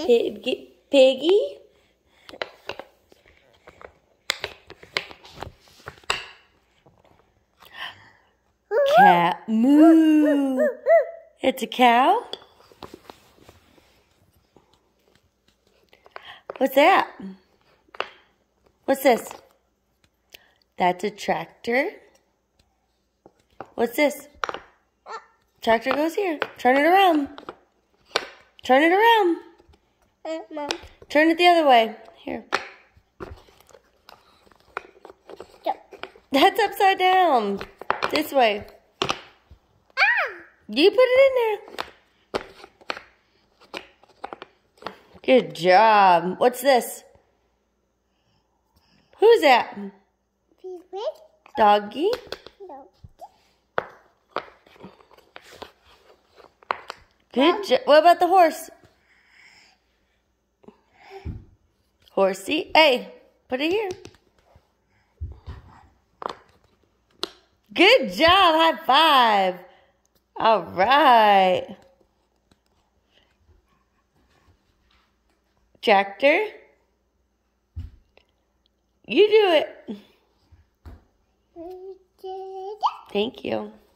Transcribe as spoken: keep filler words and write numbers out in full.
Piggy. Piggy. Cat. Moo. It's a cow. What's that? What's this? That's a tractor. What's this? Tractor goes here. Turn it around. Turn it around. Mom. Turn it the other way. Here. Yep. That's upside down. This way. Ah! You put it in there. Good job. What's this? Who's that? Doggy? No. Good job. What about the horse? Horsey. Hey, put it here. Good job. High five. All right. Tractor. You do it. Thank you.